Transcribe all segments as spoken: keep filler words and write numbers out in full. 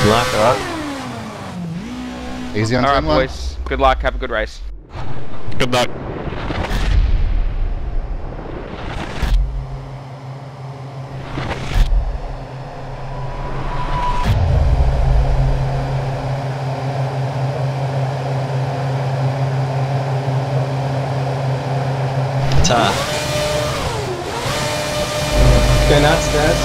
Good luck. Alright. Easy on Alright, turn one. boys. Good luck. Have a good race. Good luck. Ta. Go nuts, Dad.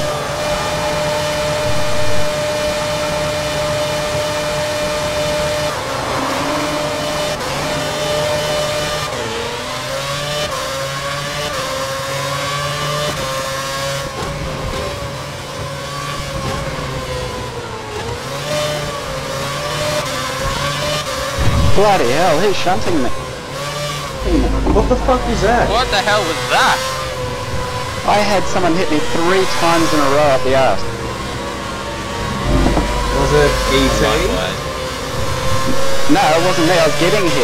Bloody hell, who's shunting me? What the fuck was that? What the hell was that? I had someone hit me three times in a row up the arse. Was it E T? No, it wasn't me, I was getting hit.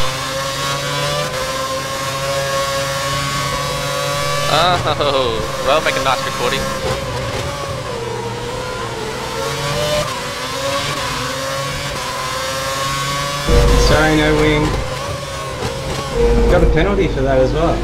Oh, well, make a nice recording. Sorry, no wing. Got a penalty for that as well.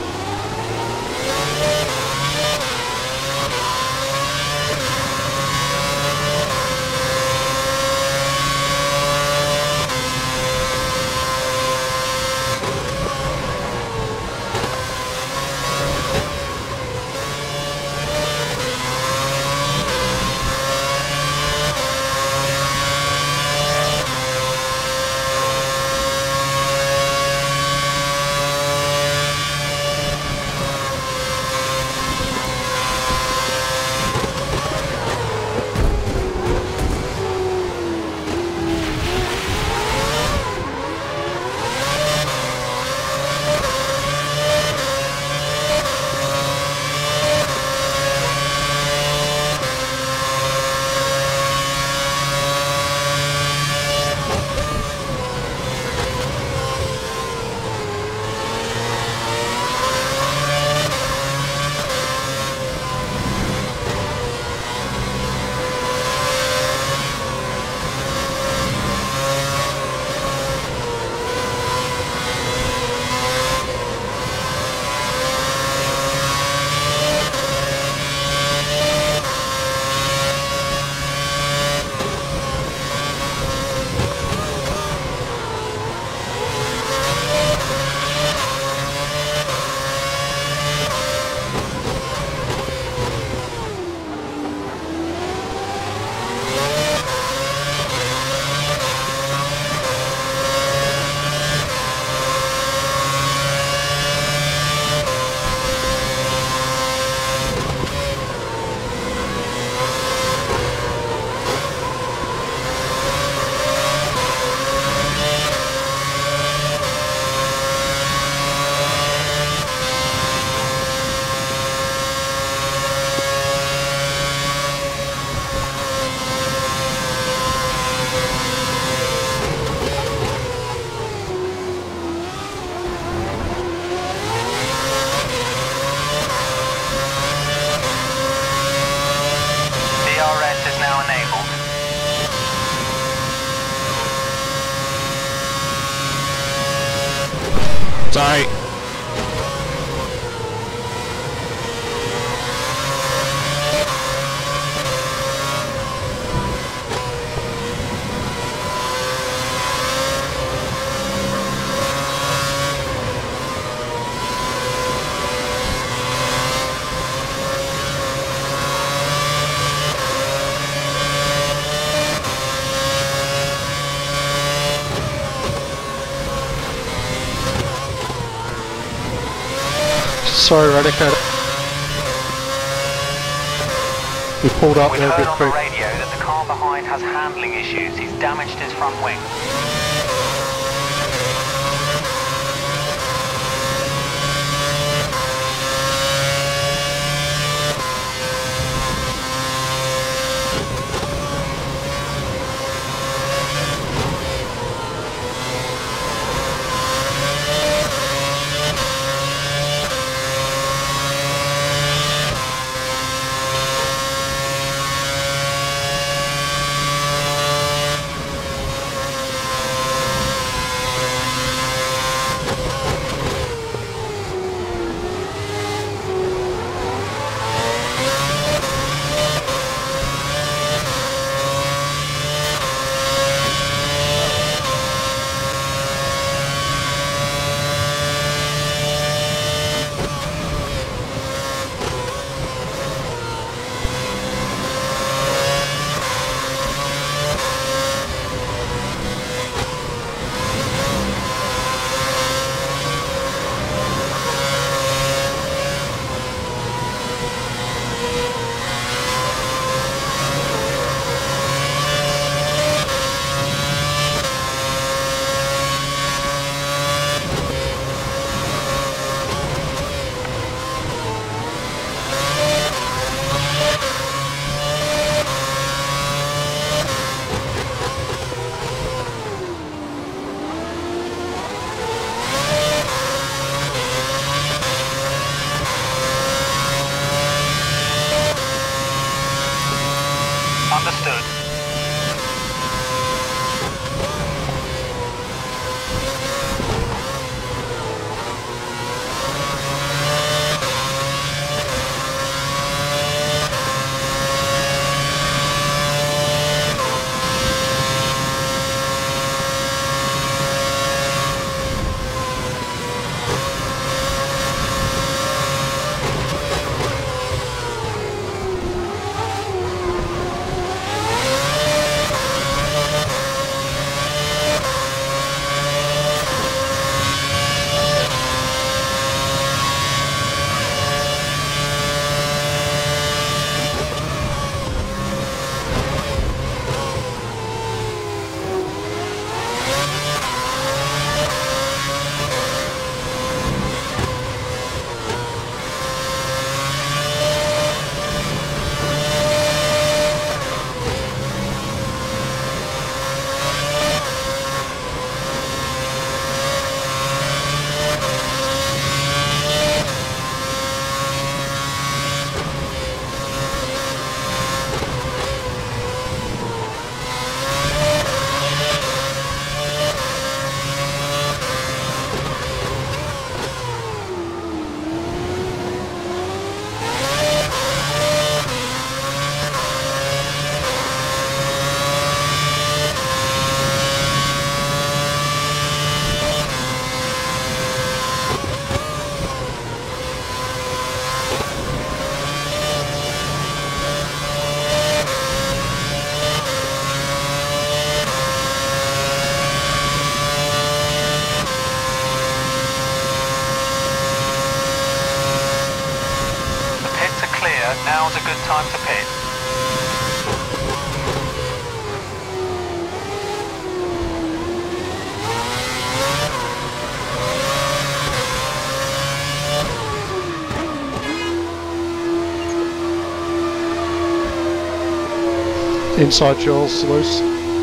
Sorry. Sorry, Radicator. We pulled up We there a heard bit on quick. the radio that the car behind has handling issues. He's damaged his front wing. clear. Now's a good time to pit. Inside jaws loose.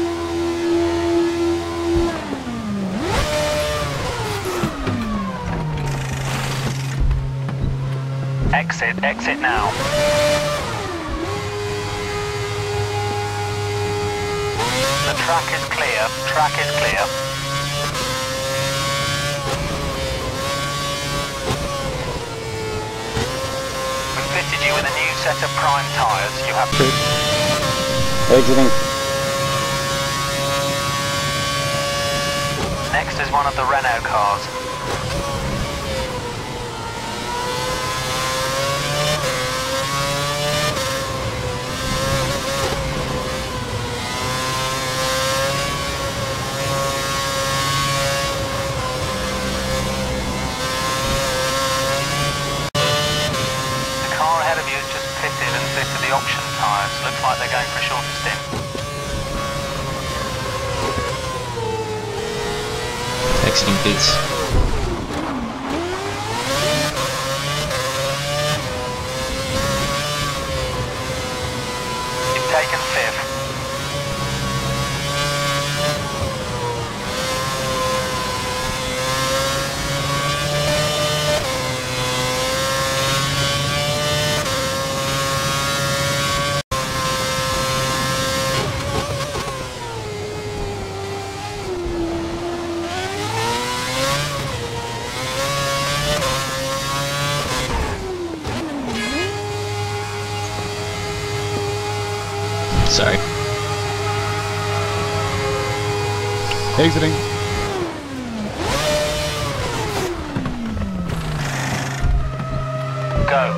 Exit, exit now. The track is clear, track is clear. We fitted you with a new set of prime tyres. You have Pit. Exiting. Next is one of the Renault cars. The car ahead of you has just pitted and fitted the option tyres. Looks like they're going for a shorter stint. Exiting pits. You've taken fifth. Sorry. Exiting. Go.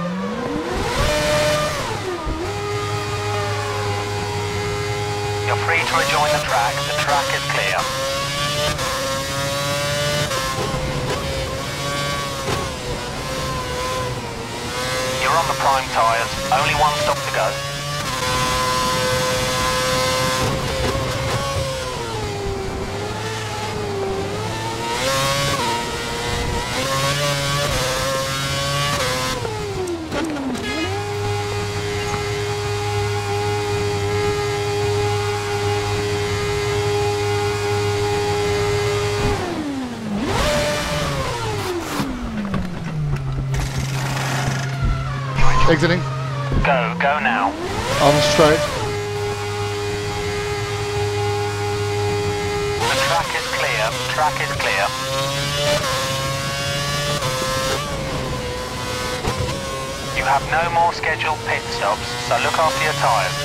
You're free to rejoin the track. The track is clear. You're on the prime tyres. Only one stop to go. Exiting. Go, go now. On straight. The track is clear. Track is clear. You have no more scheduled pit stops, so look after your tyres.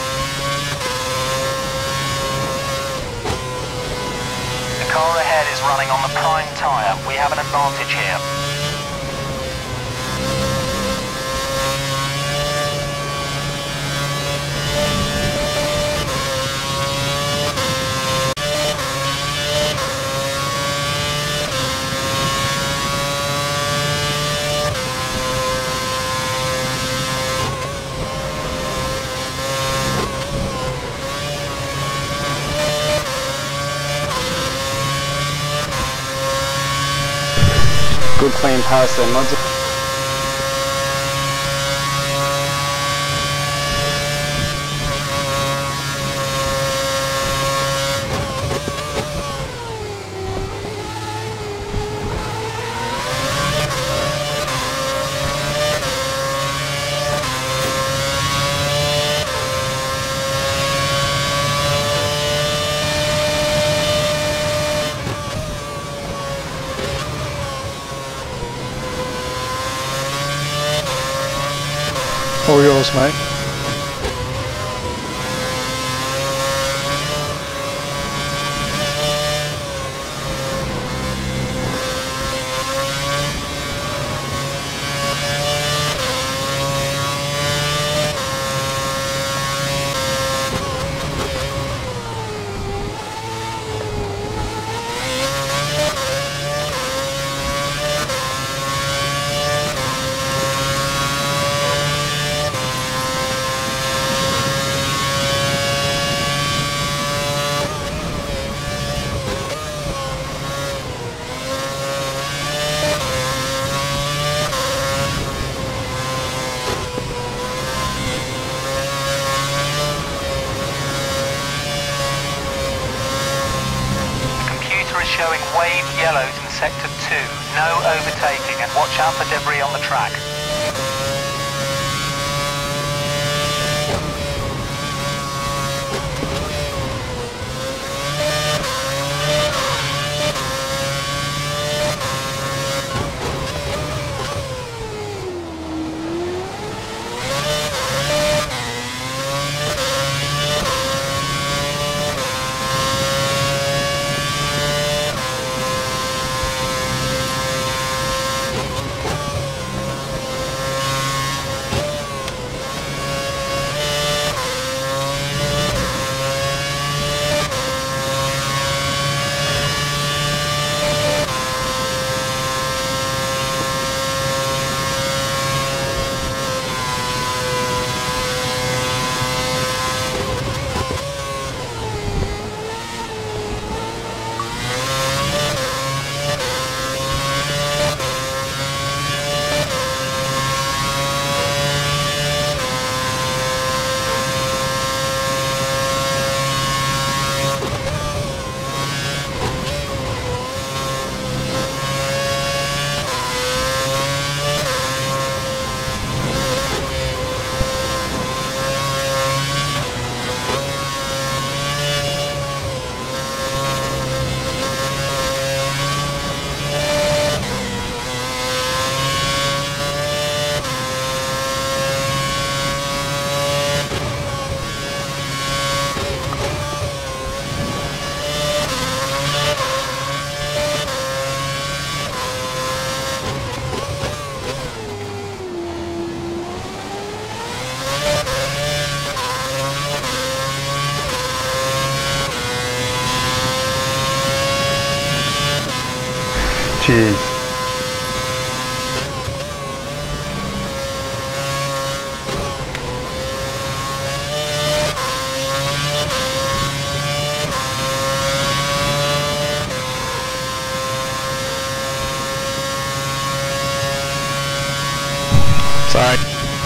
The car ahead is running on the prime tyre. We have an advantage here. Good clean pass there, Mods. All yours, mate. showing waved yellows in sector two. No overtaking and watch out for debris on the track. Cheers. Sorry.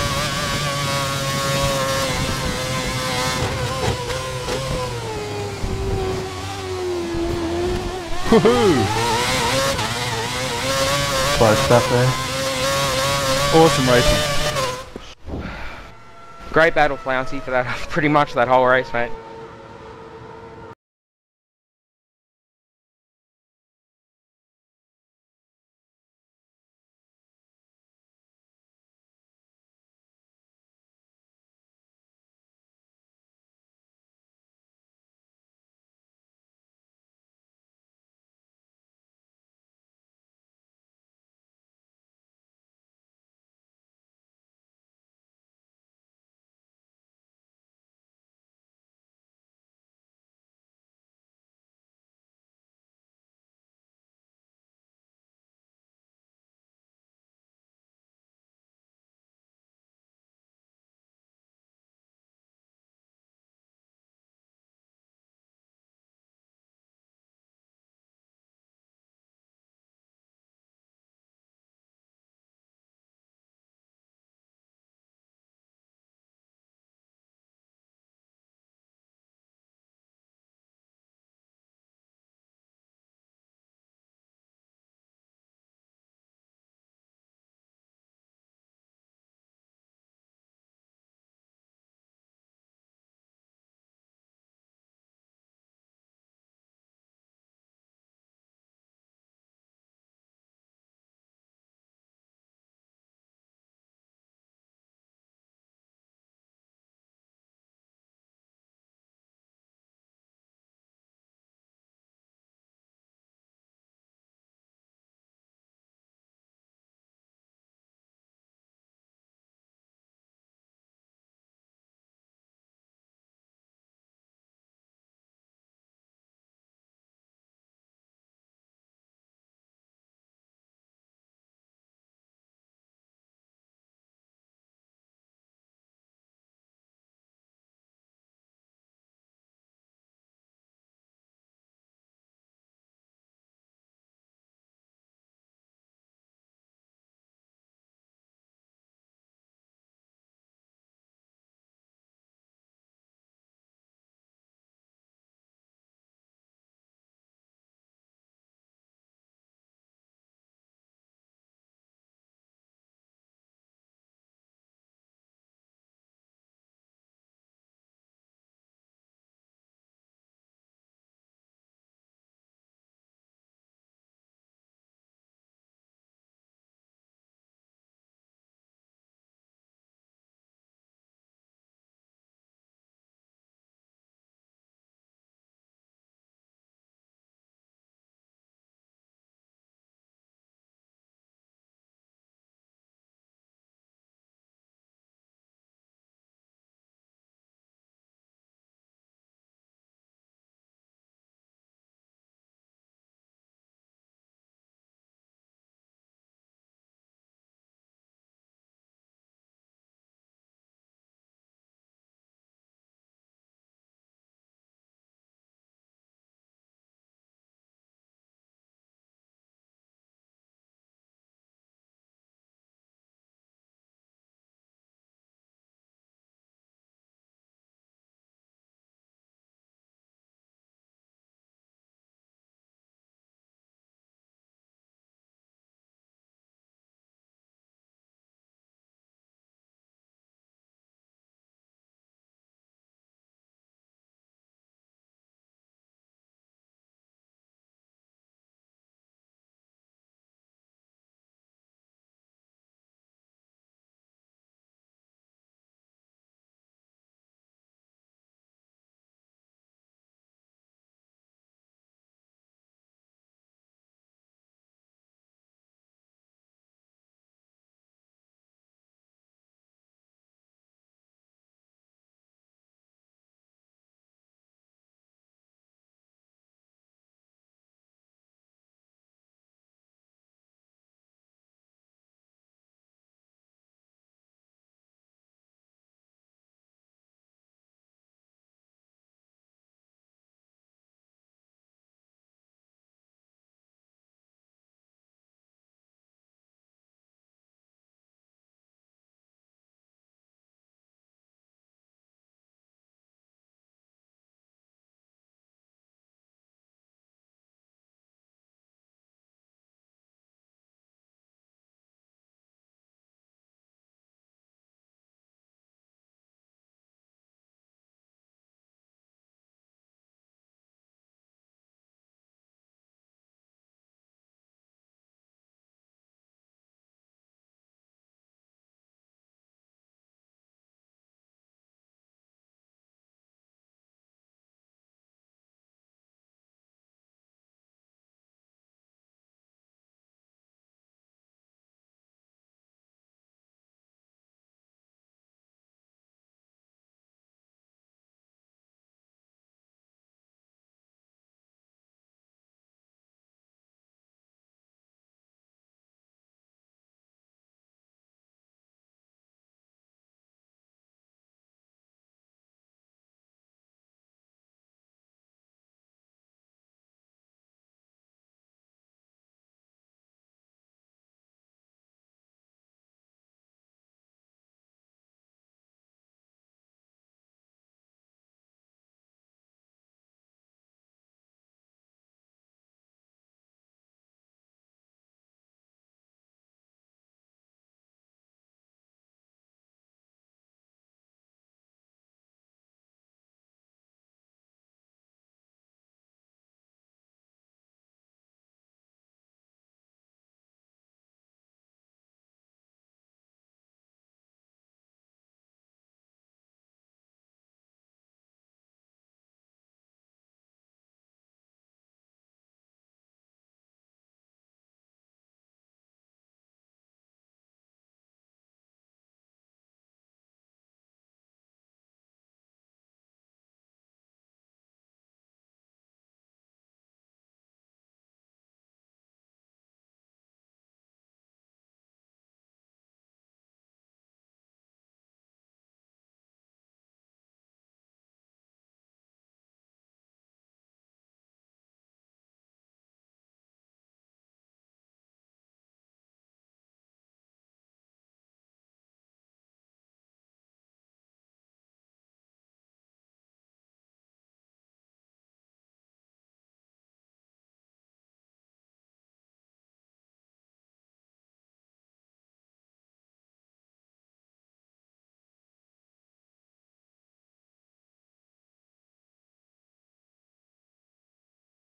Woohoo! Close stuff there. Awesome racing. Great battle, Flouncy, for that pretty much that whole race, mate.